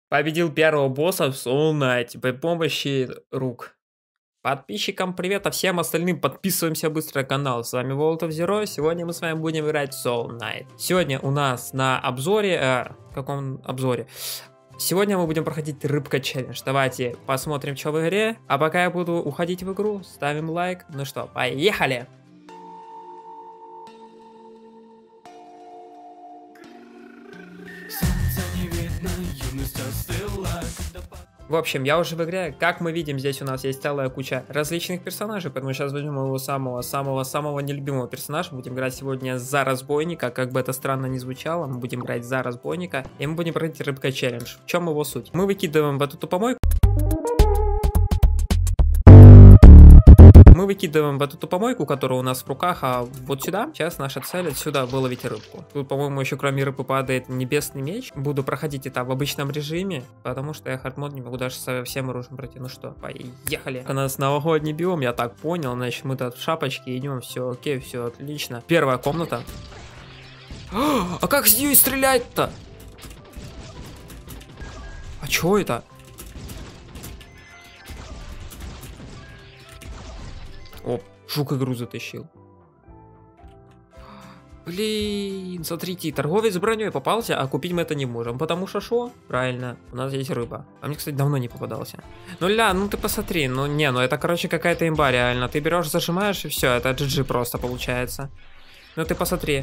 Победил первого босса в Soul Knight при помощи рук. Подписчикам привет, а всем остальным подписываемся быстро на канал. С вами World of Zero. Сегодня мы с вами будем играть в Soul Knight. Сегодня у нас на обзоре... каком обзоре? Сегодня мы будем проходить рыбка челлендж. Давайте посмотрим, что в игре. А пока я буду уходить в игру, ставим лайк. Ну что, поехали! В общем, я уже в игре. Как мы видим, здесь у нас есть целая куча различных персонажей, поэтому сейчас возьмем его самого нелюбимого персонажа. Будем играть сегодня за разбойника, как бы это странно ни звучало, мы будем играть за разбойника, и мы будем проходить рыбка челлендж. В чем его суть? Мы выкидываем в эту помойку. Мы выкидываем в эту помойку, которая у нас в руках, а вот сюда. Сейчас наша цель отсюда выловить рыбку. Тут, по-моему, еще кроме рыбы падает небесный меч. Буду проходить это в обычном режиме, потому что я хардмод не могу даже со всем оружием пройти. Ну что, поехали. У нас новогодний биом, я так понял. Значит, мы тут в шапочке идем, все окей, все отлично. Первая комната. А как с нее стрелять-то? А чё это? О, жук игру затащил. Блин, смотрите, торговец с броней попался, а купить мы это не можем. Потому что шо? Правильно, у нас есть рыба. А мне, кстати, давно не попадался. Ну ля, ну ты посмотри, ну это, короче, какая-то имба реально. Ты берешь, зажимаешь и все, это GG просто получается. Ну ты посмотри.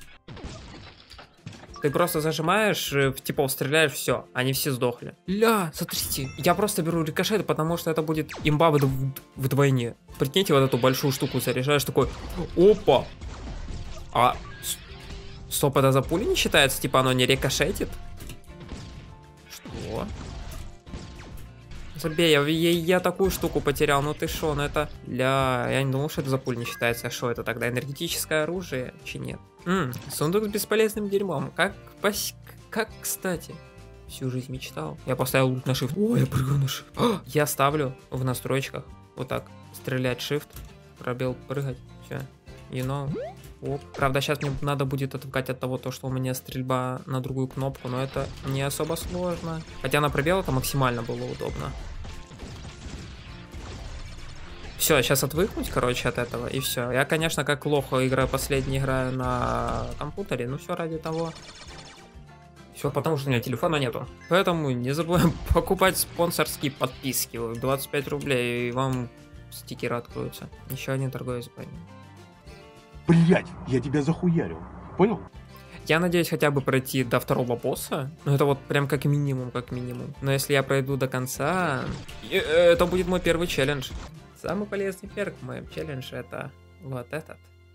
Ты просто зажимаешь, в типов стреляешь, все, они все сдохли. Ля, смотрите, я просто беру рикошет, потому что это будет имба вдвойне. Прикиньте, вот эту большую штуку заряжаешь, такой, опа. А, стоп, это за пули не считается? Типа оно не рикошетит? Что? Забей, я такую штуку потерял, ну ты шо, ну это... Ля, я не думал, что это за пуль не считается, а шо это тогда, энергетическое оружие? Чи нет? Сундук с бесполезным дерьмом, как, кстати, всю жизнь мечтал. Я поставил лут на shift. О, я прыгаю на shift. Я ставлю в настройках, вот так, стрелять shift, пробел, прыгать, все, you know. Оп. Правда, сейчас мне надо будет отвлекать от того, что у меня стрельба на другую кнопку, но это не особо сложно. Хотя на пробел это максимально было удобно. Все, сейчас отвыкнуть, короче, от этого, и все. Я, конечно, как лох играю на компьютере, но все ради того. Все потому, что у меня телефона нету. Поэтому не забываем покупать спонсорские подписки. 25 рублей, и вам стикеры откроются. Еще один торговец броней. Блять, я тебя захуярил. Понял? Я надеюсь хотя бы пройти до второго босса. Ну это вот прям как минимум, Но если я пройду до конца, это будет мой первый челлендж. Самый полезный перк в моем челлендже это вот этот.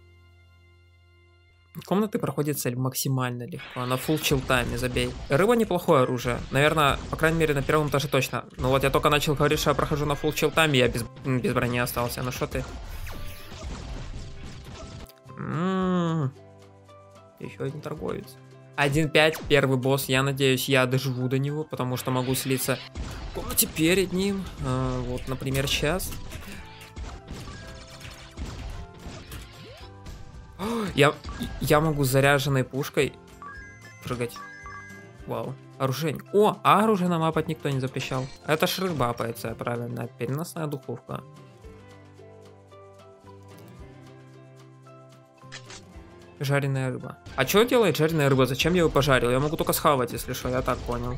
Комнаты проходит цель максимально легко. На full chill тайме забей. Рыба неплохое оружие. Наверное, по крайней мере, на первом этаже точно. Но вот я только начал говорить, что я прохожу на full chill тайме, я без брони остался. Ну что ты? Еще один торговец. 1.5, первый босс. Я надеюсь, я доживу до него, потому что могу слиться в комнате перед ним. Вот, например, сейчас. Я могу с заряженной пушкой прыгать. Вау. Оружие. О, а оружие нам апать никто не запрещал. Это ж рыба апается, правильно. Переносная духовка. Жареная рыба. А что делает жареная рыба? Зачем я ее пожарил? Я могу только схавать, если что, я так понял.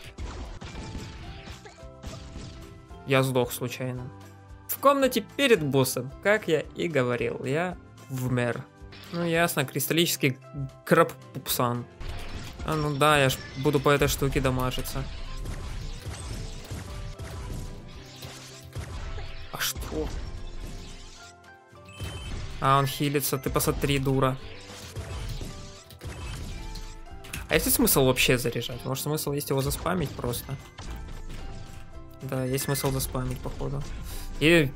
Я сдох случайно. В комнате перед боссом, как я и говорил, я вмер. Ну ясно, кристаллический краб-пупсан. А ну да, я ж буду по этой штуке дамажиться. А что? А он хилится, ты посмотри, дура. А есть ли смысл вообще заряжать? Может, смысл есть его заспамить просто? Да, есть смысл заспамить, походу. И...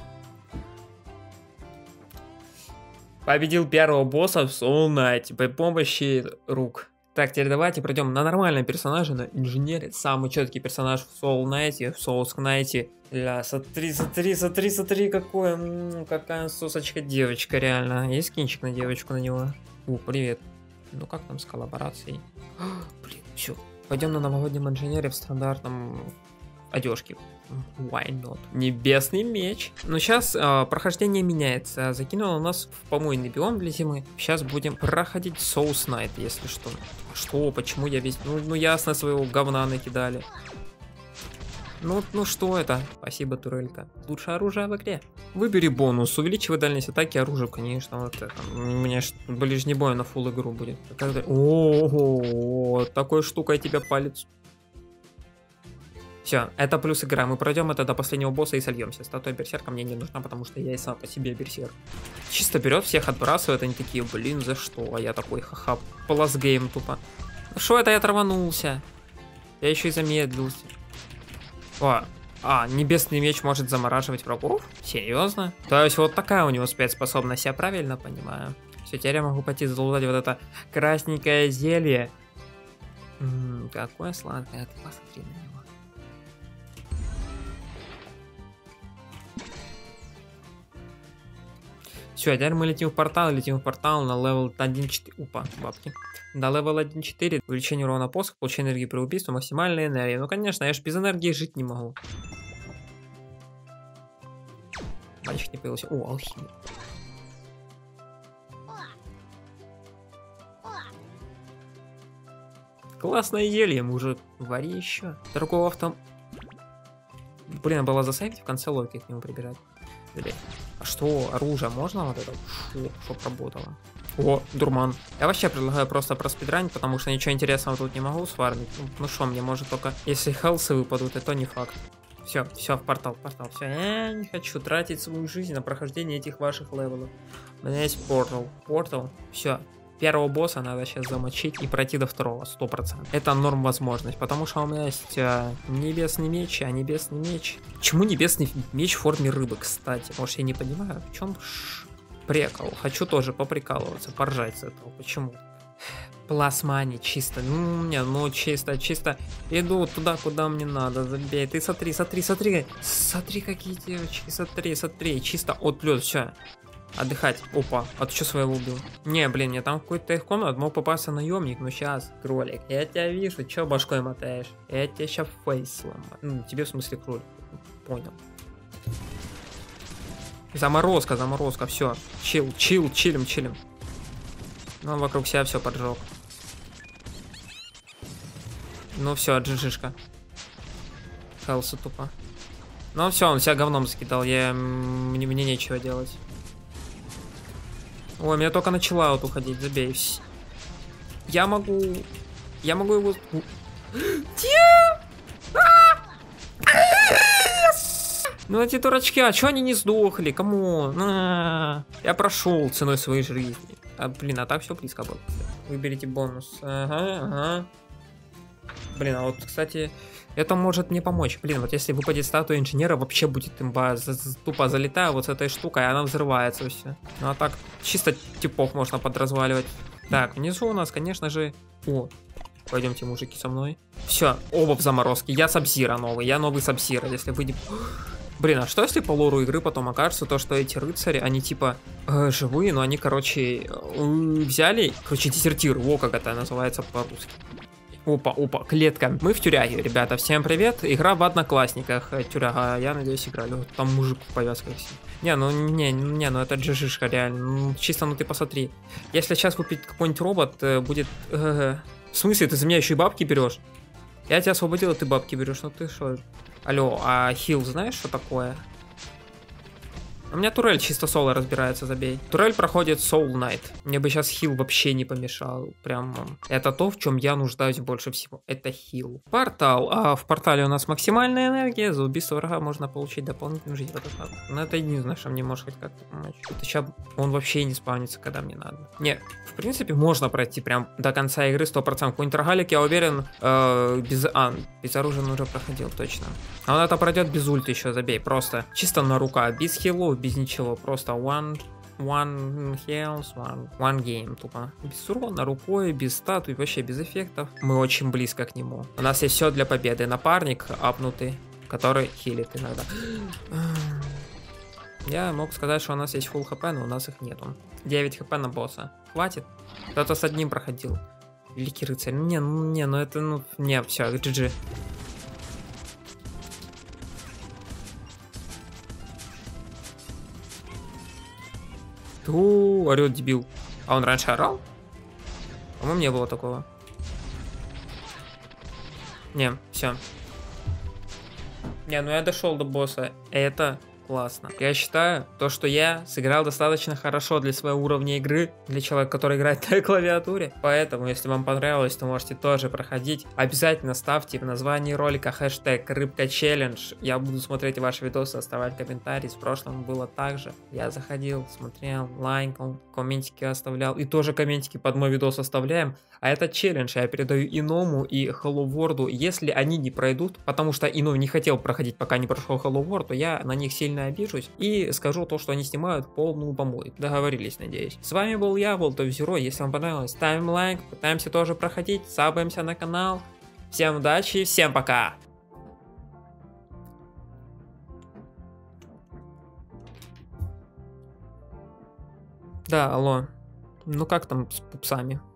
Победил первого босса в Soul Knight при помощи рук. Так, теперь давайте пройдем на нормальном персонаже, на инженере. Самый четкий персонаж в Soul Knight, в Soul Knight. Ля, смотри, какая сосочка девочка, реально. Есть кинчик на девочку на него? О, привет. Ну как там с коллаборацией? Блин, все. Пойдем на новогоднем инженере в стандартном одежке. Why not? Небесный меч. Но сейчас прохождение меняется. Закинуло нас в помойный биом для зимы. Сейчас будем проходить Souls Knight, если что. Что? Почему я весь... Ну ясно, своего говна накидали. Ну что это? Спасибо, турелька. Лучшее оружие в игре. Выбери бонус. Увеличивай дальность атаки оружия, конечно. Вот это. У меня ближний бой на фулл игру будет. Ого, такой штукой тебе палец. Все, это плюс игра. Мы пройдем это до последнего босса и сольемся. Статуя берсерка мне не нужна, потому что я и сам по себе берсерк. Чисто берет, всех отбрасывает. Они такие, блин, за что? А я такой, ха-ха, пласгейм тупо. Ну что это я траванулся? Я еще и замедлился. Небесный меч может замораживать врагов? Серьезно? То есть вот такая у него спецспособность, я правильно понимаю? Все, теперь я могу пойти залутать вот это красненькое зелье. Какое сладкое, ты посмотри на него. Все, теперь мы летим в портал на левел 1.4. Опа, бабки. До левел 1.4. Увеличение урона посох, получение энергии при убийстве, максимальная энергия. Ну конечно, я ж без энергии жить не могу. Мальчик не появился. О, алхимия. Классное зелье, мужик. Вари еще. Другого авто... Блин, было засейвить в конце логики к нему прибирать. Блин. А что, оружие можно вот это? Чтоб работало. О, дурман. Я вообще предлагаю просто проспидранить, потому что ничего интересного тут не могу сварнить. Ну что, мне может только... Если хелсы выпадут, это не факт. Все, в портал. Все, я не хочу тратить свою жизнь на прохождение этих ваших левелов. У меня есть портал. Все. Первого босса надо сейчас замочить и пройти до второго, 100%. Это норм возможность, потому что у меня есть небесный меч, а небесный меч... Почему небесный меч в форме рыбы, кстати? Может, я не понимаю, в чем прикол? Хочу тоже поприкалываться, поржать с этого. Почему? Пластмани чисто. Чисто. Иду туда, куда мне надо. Забей. Ты смотри. Смотри, какие девочки. Смотри. Чисто от плюс, все. Отдыхать. Опа, а ты что своего убил? Не, блин, мне там какой-то их комнат мог попасться наемник, но сейчас, кролик, я тебя вижу, че башкой мотаешь? Я тебя сейчас фейс сломаю. Тебе в смысле кролик. Понял. Заморозка, все. Чилим. Ну, вокруг себя все поджег. Ну все, джижишка. Хелса тупо. Ну все, он себя говном закидал, мне нечего делать. Ой, меня только начала вот уходить, забей. Я могу его... Ну эти дурачки, а чё они не сдохли? Кому? Я прошел ценой своей жизни. Блин, а так все близко было. Выберите бонус. Ага. Блин, а вот, кстати, это может мне помочь. Блин, вот если выпадет статуя инженера, вообще будет имба. Тупо залетаю вот с этой штукой, и она взрывается все. Ну а так, чисто типов можно подразваливать. Так, внизу у нас, конечно же... О, пойдемте, мужики, со мной. Все, оба в заморозке. Я Сабзира новый, я новый Сабзира. Если выйдет... Блин, а что если по лору игры потом окажется то, что эти рыцари, они типа живые, но они, короче, взяли, дезертиры. Во, как это называется по-русски. Опа, клетка. Мы в тюряге, ребята, всем привет. Игра в Одноклассниках. Тюряга, я надеюсь, играли. Там мужик в повязках. Ну это джижишка, реально. Чисто, ты посмотри. Если сейчас выпить какой-нибудь робот, будет... В смысле, ты за меня еще и бабки берешь? Я тебя освободил, а ты бабки берешь. Ну ты что? Алло, а хил знаешь, что такое? У меня турель чисто соло разбирается, забей. Турель проходит Soul Knight. Мне бы сейчас хил вообще не помешал. Прям это то, в чем я нуждаюсь больше всего. Это хил. Портал. А в портале у нас максимальная энергия. За убийство врага можно получить дополнительную жизнь. Но это единственное, что мне может хоть как-то помочь. Это сейчас он вообще не спавнится, когда мне надо. Не, в принципе, можно пройти прям до конца игры 100%. Какой-нибудь рогалик, я уверен, без оружия он уже проходил, точно. А он это пройдет без ульты еще, забей. Просто чисто на рука, без хилов, без ничего, просто one health, one game, тупо. Без урона, рукой, без статуй, вообще без эффектов. Мы очень близко к нему. У нас есть все для победы. Напарник апнутый, который хилит иногда. Я мог сказать, что у нас есть full хп, но у нас их нету. 9 хп на босса. Хватит? Кто-то с одним проходил. Великий рыцарь. Ну это, ну, не, все, GG. Орет дебил. А он раньше орал? По-моему, не было такого. Не, все. Не, ну я дошел до босса. Это классно. Я считаю, то, что я сыграл достаточно хорошо для своего уровня игры, для человека, который играет на клавиатуре. Поэтому, если вам понравилось, то можете тоже проходить. Обязательно ставьте в названии ролика хэштег рыбка челлендж. Я буду смотреть ваши видосы, оставлять комментарии. В прошлом было так же. Я заходил, смотрел, лайкал, комментики оставлял. И тоже комментики под мой видос оставляем. А этот челлендж я передаю Иному и Hello World. Если они не пройдут, потому что Ином не хотел проходить, пока не прошел Hello World, то я на них сильно обижусь и скажу то, что они снимают полную помойку. Договорились, надеюсь. С вами был я, Волтовзеро. Если вам понравилось, ставим лайк, пытаемся тоже проходить, сабаемся на канал. Всем удачи, всем пока! Да, алло. Ну как там с пупсами?